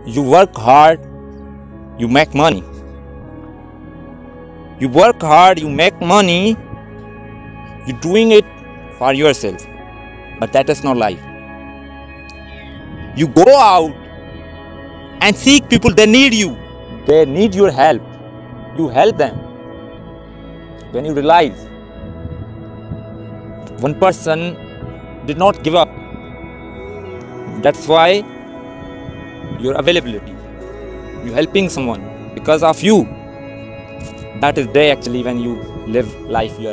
You work hard, you make money. You work hard, you make money. You're doing it for yourself. But that is not life. You go out and seek people, they need you. They need your help. You help them. When you realize one person did not give up, that's why your availability, you helping someone because of you, that is day actually when you live life your.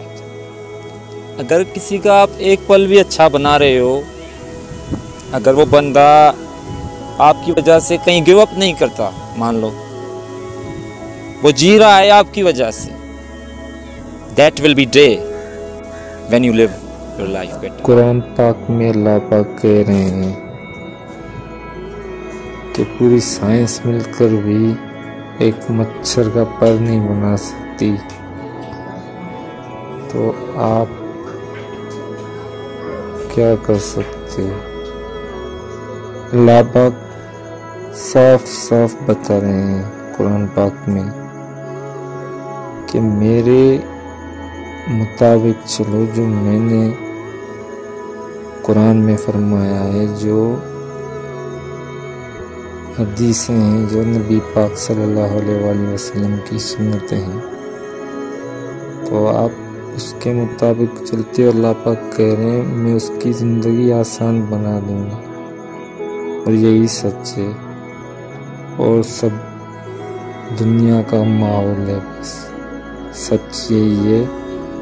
अगर किसी का आप एक पल भी अच्छा बना रहे हो, अगर वो बंदा आपकी वजह से कहीं गिव अप नहीं करता, मान लो वो जी रहा है आपकी वजह से, that will be day when you live your life better. Quran पाक में अल्लाह पाक कह रहे हैं कि पूरी साइंस मिलकर भी एक मच्छर का पर नहीं बना सकती, तो आप क्या कर सकते हो? अल्लाह पाक साफ साफ बता रहे हैं कुरान पाक में कि मेरे मुताबिक चलो, जो मैंने कुरान में फरमाया है, जो हदीसें हैं, जो नबी पाक सल्लल्लाहु अलैहि वसल्लम की सुन्नतें हैं, तो आप उसके मुताबिक चलते हो। अल्लाह पाक कह रहे हैं मैं उसकी ज़िंदगी आसान बना दूंगा, और यही सच है। और सब दुनिया का माहौल है, बस सच यही है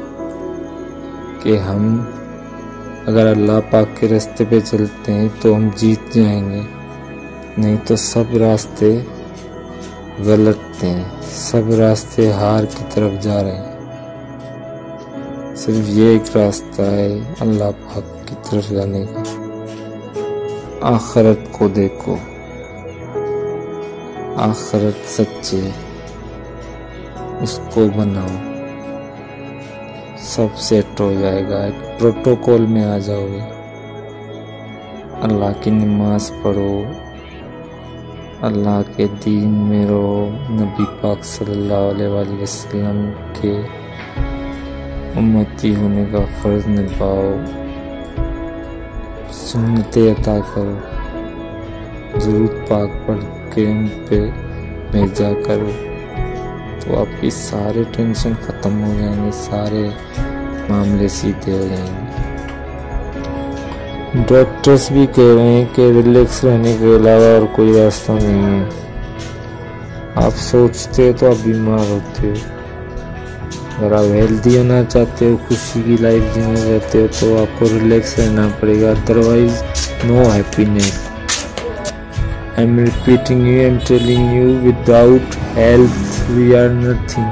कि हम अगर अल्लाह पाक के रास्ते पे चलते हैं तो हम जीत जाएंगे, नहीं तो सब रास्ते गलत हैं, सब रास्ते हार की तरफ जा रहे हैं। सिर्फ ये एक रास्ता है अल्लाह पाक की तरफ जाने का। आखिरत को देखो, आखिरत सच्ची, उसको बनाओ, सब सेट हो जाएगा। एक प्रोटोकॉल में आ जाओगे, अल्लाह की नमाज पढ़ो, अल्लाह के दीन में रहो, नबी पाक सल्लल्लाहु अलैहि वसल्लम के उम्मती होने का फर्ज निभाओ, सुन्नतें अता करो, दुरूद पाक पढ़ के उन पे भेजा करो, तो आपकी सारे टेंशन ख़त्म हो जाएंगे, सारे मामले सीधे हो जाएंगे। डॉक्टर्स भी कह रहे हैं कि रिलैक्स रहने के अलावा और कोई रास्ता नहीं है। आप सोचते हो तो आप बीमार होते हो। अगर आप हेल्दी होना चाहते हो, खुशी की लाइफ जीना चाहते हो, तो आपको रिलैक्स रहना पड़ेगा, otherwise no happiness. I am repeating you, I am telling you, without health we are nothing,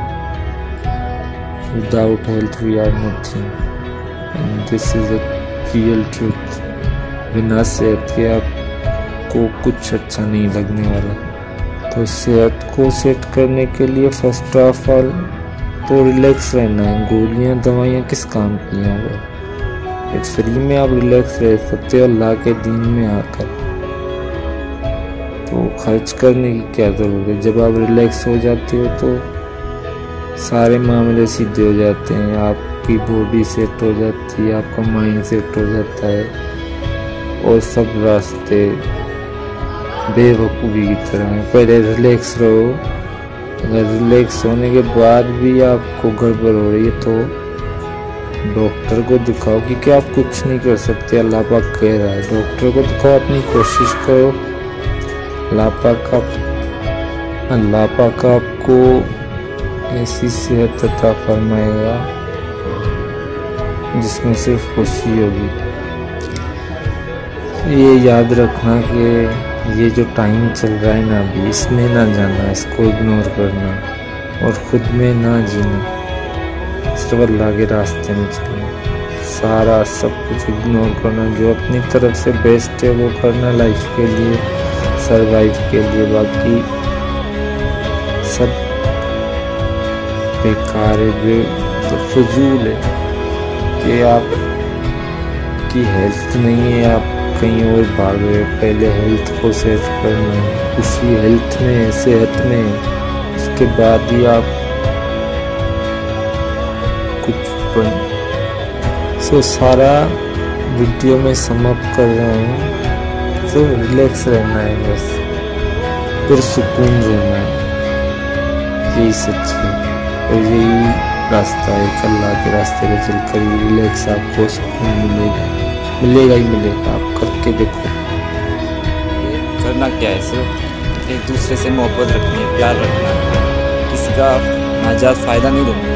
without health we are nothing, and this is a real truth. बिना सेहत के आपको कुछ अच्छा नहीं लगने वाला। तो सेहत को सेट करने के लिए फर्स्ट ऑफ ऑल तो रिलैक्स रहना है। गोलियां दवाइयां किस काम की हैं? वो फ्री में आप रिलैक्स रह सकते हो अल्लाह के दीन में आकर, तो खर्च करने की क्या ज़रूरत है? जब आप रिलैक्स हो जाते हो तो सारे मामले सीधे हो जाते हैं, आपकी बॉडी सेट हो जाती है, आपका माइंड सेट हो जाता है, और सब रास्ते बेवकूफ़ी की तरह हैं। पहले रिलैक्स रहो, अगर रिलैक्स होने के बाद भी आपको गड़बड़ हो रही है तो डॉक्टर को दिखाओ, क्योंकि आप कुछ नहीं कर सकते, अल्लाह पाक कह रहा है। डॉक्टर को दिखाओ, अपनी कोशिश करो, अल्लाह पाक आपको ऐसी सेहत अता फरमाएगा जिसमें सिर्फ खुशी होगी। ये याद रखना कि ये जो टाइम चल रहा है ना अभी, इसमें ना जाना, इसको इग्नोर करना और ख़ुद में ना जीना, सिर्फ अल्लाह के रास्ते में चलना, सारा सब कुछ इग्नोर करना, जो अपनी तरफ से बेस्ट है वो करना लाइफ के लिए, सरवाइव के लिए। बाकी सब बेकार है, तो फजूल है कि आप की हेल्थ नहीं है, आप कहीं और भाग रहे हो। पहले हेल्थ को सेट करना है, उसी हेल्थ में, सेहत में, उसके बाद ही आप कुछ बन। सारा वीडियो में समाप्त कर रहा हूँ। तो रिलैक्स रहना है, बस पुरसुकून रहना है, यही सच है और यही रास्ता है। अल्लाह के रास्ते पे चलकर रिलैक्स आपको सुकून मिलेगा ही मिलेगा। आप करके देखो। करना क्या है, सिर्फ एक दूसरे से मोहब्बत रखनी है, प्यार रखना है, किसी का नाजायज़ फ़ायदा नहीं लेना।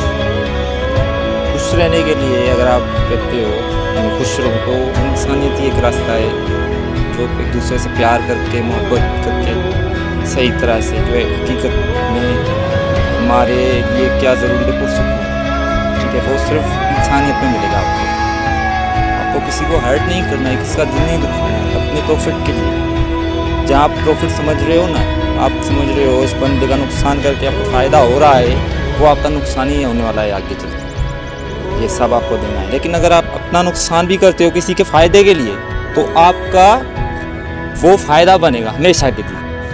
खुश रहने के लिए अगर आप कहते हो मैं खुश रहूँ, तो इंसानियत ही एक रास्ता है जो एक दूसरे से प्यार करके, मोहब्बत करके, सही तरह से, जो है हकीकत में हमारे लिए क्या ज़रूरी है पुरसुकून, ठीक है, वो सिर्फ इंसानियत में मिलेगा आपको। आपको किसी को हर्ट नहीं करना है, किसी का दिल नहीं दुखाना है, अपने प्रॉफिट के लिए। जहाँ आप प्रॉफिट समझ रहे हो ना, आप समझ रहे हो इस बंदे का नुकसान करके आपको फ़ायदा हो रहा है, वो आपका नुकसान ही होने वाला है आगे चलकर। ये सब आपको देना है। लेकिन अगर आप अपना नुकसान भी करते हो किसी के फ़ायदे के लिए, तो आपका वो फ़ायदा बनेगा हमेशा के लिए।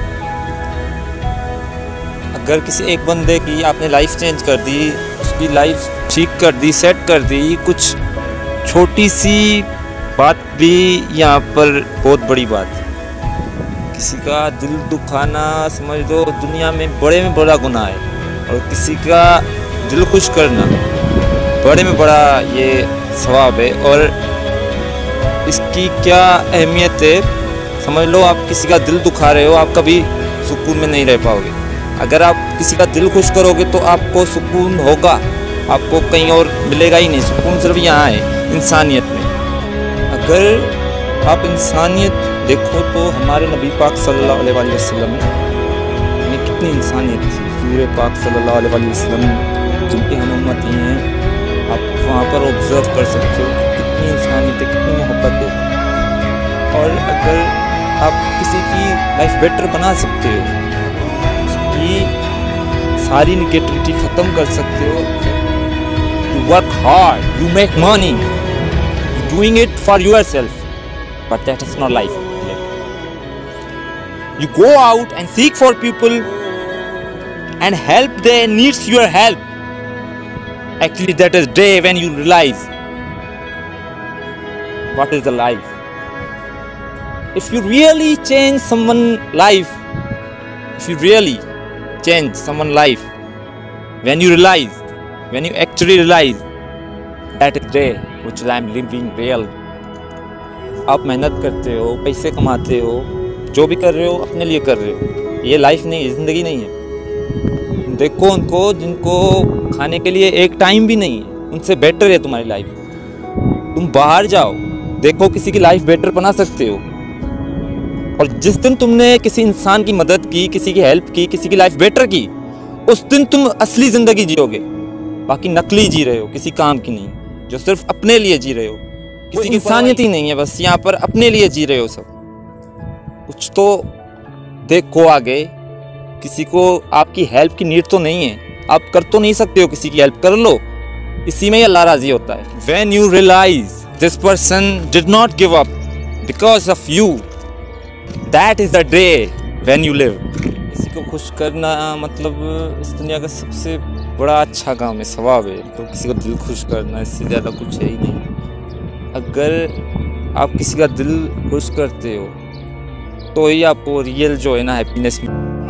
अगर किसी एक बंदे की आपने लाइफ चेंज कर दी, उसकी लाइफ ठीक कर दी, सेट कर दी, कुछ छोटी सी बात भी यहाँ पर बहुत बड़ी बात है। किसी का दिल दुखाना समझ लो दुनिया में बड़ा गुनाह है, और किसी का दिल खुश करना बड़े में बड़ा ये सवाब है। और इसकी क्या अहमियत है समझ लो। आप किसी का दिल दुखा रहे हो, आप कभी सुकून में नहीं रह पाओगे। अगर आप किसी का दिल खुश करोगे तो आपको सुकून होगा, आपको कहीं और मिलेगा ही नहीं। सुकून सिर्फ यहाँ है, इंसानियत में। अगर आप इंसानियत देखो तो हमारे नबी पाक सल्लल्लाहु अलैहि वसल्लम में कितनी इंसानियत थी। सूरे पाक सल्लल्लाहु अलैहि वसल्लम जिनके हम उम्मती हैं, आप वहाँ पर ऑब्ज़र्व कर सकते हो कितनी इंसानियत है, कितनी मोहब्बत है। और अगर आप किसी की लाइफ बेटर बना सकते हो, उसकी सारी निगेटिविटी ख़त्म कर सकते हो, you work hard, you make money, you doing it for your self, but that is not life. You go out and seek for people and help their needs your help. Actually, that is day when you realize what is the life. If you really change someone's life, if you really change someone's life, when you realize, when you actually realize that is day which I am living real. आप मेहनत करते हो, पैसे कमाते हो, जो भी कर रहे हो अपने लिए कर रहे हो। ये लाइफ नहीं है, ज़िंदगी नहीं है। देखो उनको जिनको खाने के लिए एक टाइम भी नहीं है, उनसे बेटर है तुम्हारी लाइफ। तुम बाहर जाओ, देखो किसी की लाइफ बेटर बना सकते हो। और जिस दिन तुमने किसी इंसान की मदद की, किसी की हेल्प की, किसी की लाइफ बेटर की, उस दिन तुम असली ज़िंदगी जियोगे। बाकी नकली जी रहे हो, किसी काम की नहीं, जो सिर्फ अपने लिए जी रहे हो। किसी की इंसानियत ही नहीं है, बस यहाँ पर अपने लिए जी रहे हो सब। कुछ तो देखो आगे, किसी को आपकी हेल्प की नीड तो नहीं है, आप कर तो नहीं सकते हो, किसी की हेल्प कर लो, इसी में ही अल्लाह राजी होता है। When you realize this person did not give up because of you, that is the day when you live. किसी को खुश करना मतलब इस दुनिया का सबसे बड़ा अच्छा काम है, सवाब है। तो किसी को दिल खुश करना, इससे ज़्यादा कुछ है ही नहीं। अगर आप किसी का दिल खुश करते हो तो ही आपको रियल जो है ना हैप्पीनेस